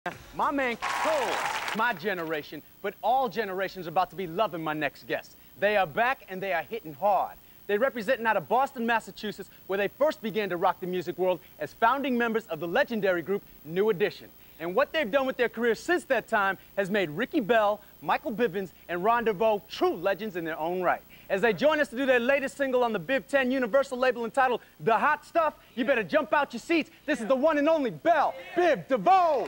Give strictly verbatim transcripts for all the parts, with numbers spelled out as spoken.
My man Cole, my generation, but all generations are about to be loving my next guest. They are back and they are hitting hard. They represent out of Boston, Massachusetts, where they first began to rock the music world as founding members of the legendary group New Edition. And what they've done with their careers since that time has made Ricky Bell, Michael Bivins, and Biv Devoe true legends in their own right. As they join us to do their latest single on the Biv ten Universal label entitled The Hot Stuff, you better jump out your seats. This is the one and only Bell, Biv Devoe.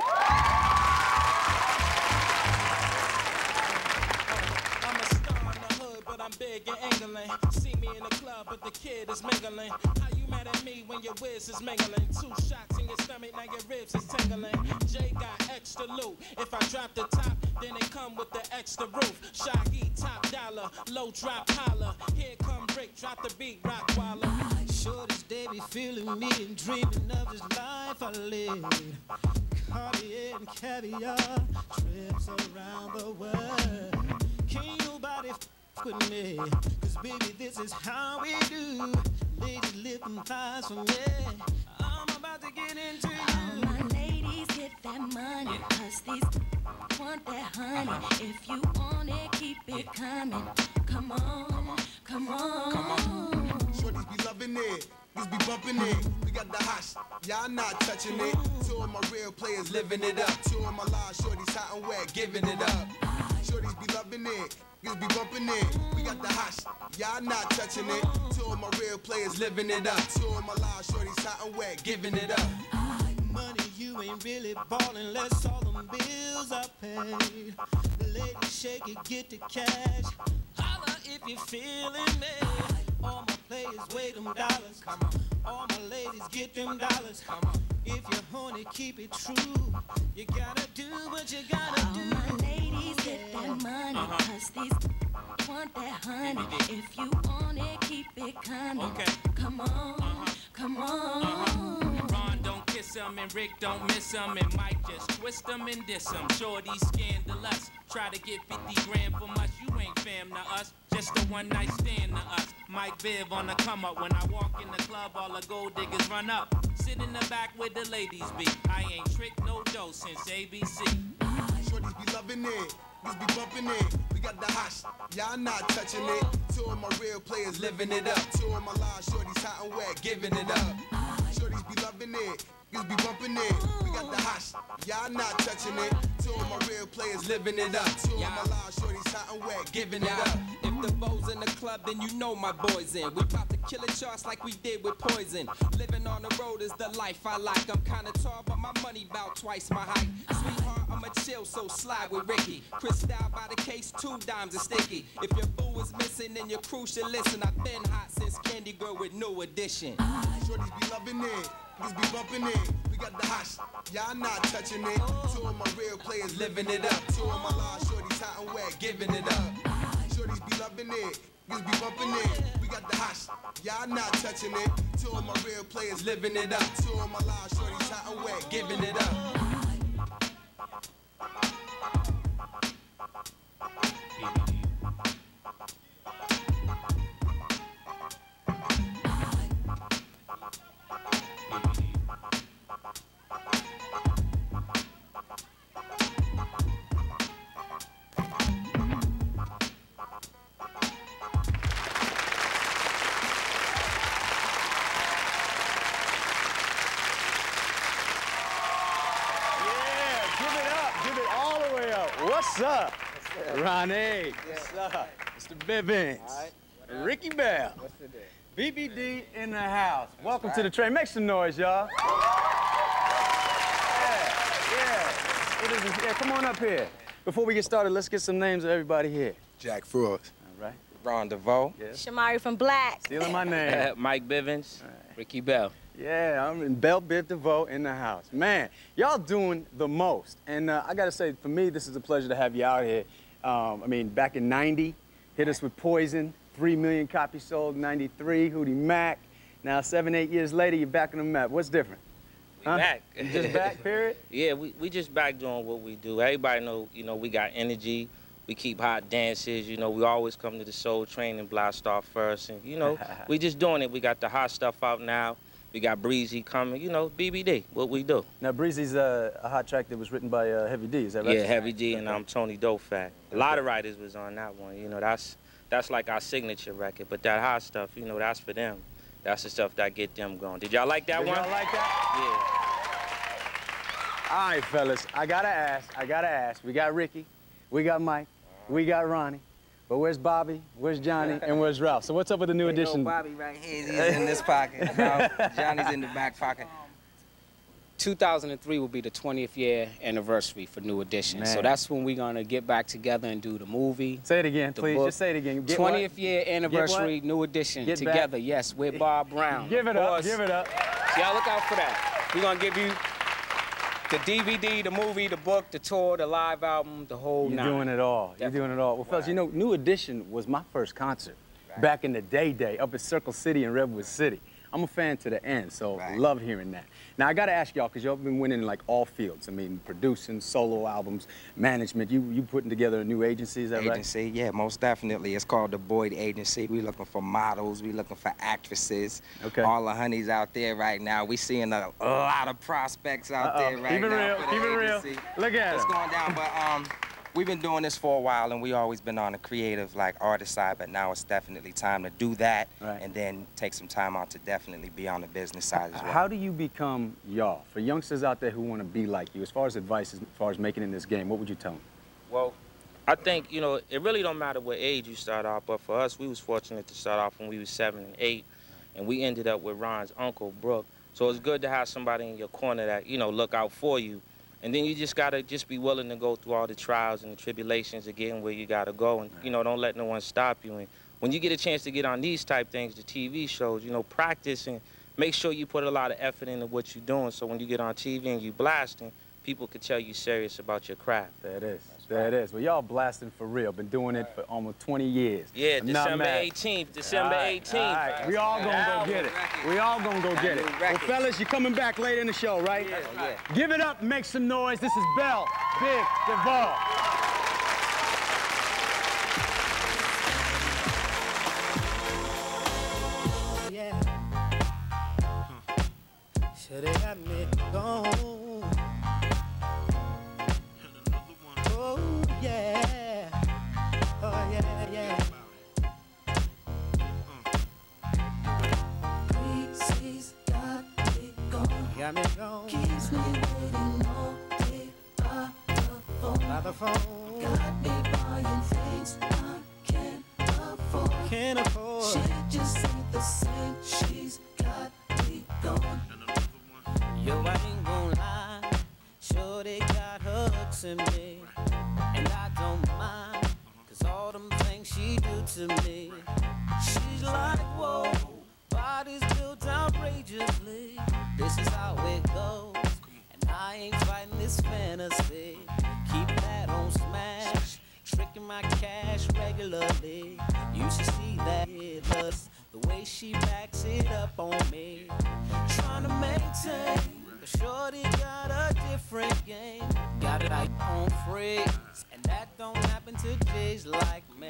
I'm big and angling. See me in the club, but the kid is mingling. How you mad at me when your whiz is mingling? Two shots in your stomach, now your ribs is tingling. Jay got extra loot. If I drop the top, then they come with the extra roof. Shaggy, top dollar, low drop holler. Here come Rick, drop the beat, rock waller. Shorties, they be feeling me and dreaming of this life I live. Cartier and caviar, trips around the world. Can't nobody f with me, cause baby this is how we do. Ladies lifting thighs for me. I'm about to get into you. All my ladies get that money, cause these want that honey. If you want it, keep it coming. Come on, come on. Come on. Shorties be loving it, niggas be bumping it. We got the hot sh- y'all not touching it. Two of my real players living it up. Two of my live shorties hot and wet, giving it up. Shorties be loving it, niggas be bumping it. We got the hot sh- y'all not touching it. Two of my real players living it up. Two of my live shorties hot and wet, giving it up. Money, you ain't really ballin' unless all them bills are paid. Ladies, shake it, get the cash. Holla if you feelin' me. All my players weigh them dollars. Come on. All my ladies get them dollars. Come on. If you're horny, keep it true. You gotta do what you gotta All do. my ladies get that money, Uh-huh. cause these want that honey. If you want it, keep it coming. Okay. Come on, Uh-huh. come on. Uh-huh. Ron don't kiss him and Rick don't miss him and Mike just twist him and diss him. Shorty scandalous, try to get fifty grand from us. You ain't fam to us, just a one night stand to us. Mike Biv on the come up. When I walk in the club, all the gold diggers run up. Sit in the back where the ladies be. I ain't tricked no dough since A B C. Shorties be loving it, niggas be bumping it. We got the hot sh- y'all not touching it. Two of my real players living it up. Two of my live shorties hot and wet, giving it up. Shorties be loving it, niggas be bumping it. We got the hot sh- y'all not touching it. Two of my real players living it up. Two of my live shorties hot and wet, giving it up. If the Bo's in the club, then you know my boy's in. We about to kill a charts like we did with Poison. Living on the road is the life I like. I'm kinda tall, but my money about twice my height. Sweetheart, I'ma chill, so slide with Ricky. Crystal by the case, two dimes are sticky. If your boo is missing, then your crew should listen. I've been hot since Candy Girl with New Edition. Shorties be loving it, niggas be bumping it. We got the hot sh- y'all not touching it. Two of my real players living it up. Two of my live shorties hot and wet, giving it up. Shorties be loving it, niggas be bumping it. We got the hot sh- y'all not touching it. Two of my real players living it up. Two of my live shorties hot and wet, giving it up. What's up? Ronnie. What's up? Mister Bivins. All right. Ricky Bell. What's the day? B B D in the house. Welcome to the train. Make some noise, y'all. Yeah, yeah. What is this? Yeah, come on up here. Before we get started, let's get some names of everybody here. Jack Frost. All right. Biv Devoe. Yes. Shamari from Black. Stealing my name. Mike Bivins. Right. Ricky Bell. Yeah, I'm in Bell Biv Devoe in the house. Man, y'all doing the most. And uh, I gotta say, for me, this is a pleasure to have you out here. Um, I mean, back in ninety, hit us with Poison, three million copies sold, ninety-three, Hootie Mac. Now, seven, eight years later, you're back on the map. What's different? We Huh? back. You just back, period? Yeah, we, we just back doing what we do. Everybody know, you know, we got energy. We keep hot dances. You know, we always come to the Soul Train and Blast Off first. And, you know, we just doing it. We got the hot stuff out now. We got Breezy coming, you know, B B D, what we do. Now, Breezy's uh, a hot track that was written by uh, Heavy D, is that right? Yeah, Heavy D and um, Tony Dofat. A lot of writers was on that one, you know, that's that's like our signature record, but that hot stuff, you know, that's for them. That's the stuff that get them going. Did y'all like that Did one? y'all like that? Yeah. All right, fellas, I gotta ask, I gotta ask. We got Ricky, we got Mike, we got Ronnie, but where's Bobby, where's Johnny, and where's Ralph? So what's up with the new You know, edition? Bobby right here, he's in this pocket. Ralph, Johnny's in the back pocket. two thousand three will be the twentieth year anniversary for New Edition. Man. So that's when we're gonna get back together and do the movie. Say it again, the please. book. Just say it again. Get twentieth what? year anniversary, what? New Edition, Get together, back. yes, with Bob Brown. Give it Of up, course. give it up. So y'all look out for that. We're gonna give you the D V D, the movie, the book, the tour, the live album, the whole You're nine. doing it all. You're doing it all. Well, fellas, you know, New Edition was my first concert back in the day day up at Circle City in Redwood City. I'm a fan to the end, so Right. love hearing that. Now, I got to ask y'all, because y'all been winning in like all fields. I mean, producing, solo albums, management. You you putting together a new agency, is that right? Agency, yeah, most definitely. It's called the Boyd Agency. We looking for models. We looking for actresses. Okay. All the honeys out there right now. We seeing a, a lot of prospects out Uh-oh. there right Keep it now real, for the keep it real. agency. Look at It's it. going down, but um, we've been doing this for a while, and we always been on the creative, like artist side. But now it's definitely time to do that, Right. and then take some time out to definitely be on the business side as well. How do you become y'all? For youngsters out there who want to be like you, as far as advice, as far as making it in this game, what would you tell them? Well, I think, you know, it really don't matter what age you start off, but for us, we was fortunate to start off when we was seven and eight, and we ended up with Ron's uncle, Brooke. So it's good to have somebody in your corner that, you know, look out for you. And then you just gotta just be willing to go through all the trials and the tribulations of getting where you gotta go, and, you know, don't let no one stop you. And when you get a chance to get on these type things, the T V shows, you know, practice and make sure you put a lot of effort into what you're doing, so when you get on T V and you blasting, people can tell you serious about your craft. There it is. There it is. Well, y'all blasting for real. Been doing it for almost twenty years. Yeah, I'm not December mad. eighteenth, December All right, eighteenth. All right, we all gonna go get it. We all gonna go get it. Well, fellas, you're coming back later in the show, right? Yeah, yeah. Give it up, make some noise. This is Bell, Biv Devoe. Yeah. Should have got me gone. Oh, yeah. Oh, yeah, yeah. Breezy's got me gone. Got me gone. Keeps me waiting all day by the phone. By the phone. Got me buying things I can't afford. Can't afford. She just ain't the same. She's got me gone. Yo, I ain't gonna lie. Sure, they got hooks in me. And I don't mind. Cause all them things she do to me. She's like, whoa. Body's built outrageously. This is how it goes. And I ain't fighting this fantasy. Keep that on smash. Tricking my cash regularly. You should see that it does. The way she backs it up on me. Trying to maintain. But shorty got a different game. Got it out on freeze. And that don't happen to J's like me.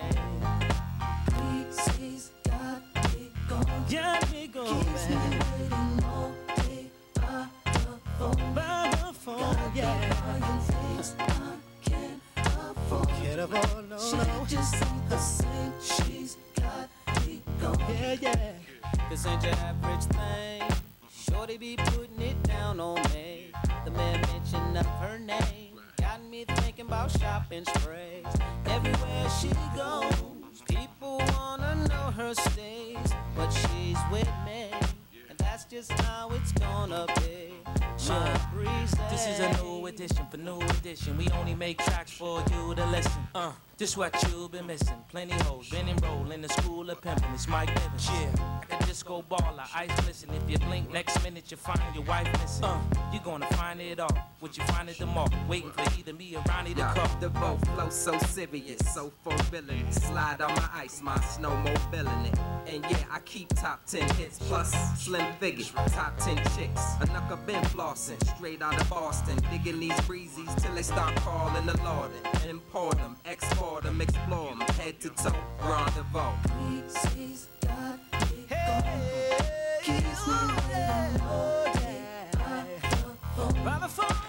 Breezy's got me gone. Got me going, Keeps me man. waiting all day by the phone. By the phone, Got me yeah. buying things I can't afford. Can't afford, no, She no. just ain't the same. She's got me gone. Yeah, yeah. This ain't your average thing. Shorty be putting it down on me. The man mention of her name got me thinking about shopping sprays. Everywhere she goes, people wanna know her stays. But she's with me, and that's just how it's gonna be. My Breezy. This is a new edition for New Edition. We only make tracks for you to listen. Uh, this what you've been missing. Plenty hoes, been enrolled in the school of pimping. It's Mike Bivens. Yeah, like a disco baller, ice glisten. If you blink, next minute you find your wife missing. Uh, you gonna find it all. What you find at the mall, waiting for either me or Ronnie to call. The boat flow so serious, so fulfilling. Slide on my ice, my snow mobiling it. And yeah, I keep top ten hits plus slim figures, top ten chicks. A knuckle been flossing, straight out of Boston. Digging these breezes till they start calling the Lord. Import them, export them, explore them, head to toe, rendezvous. Breezy's got me gone. Keeps Oh, yeah. Oh, yeah. Right before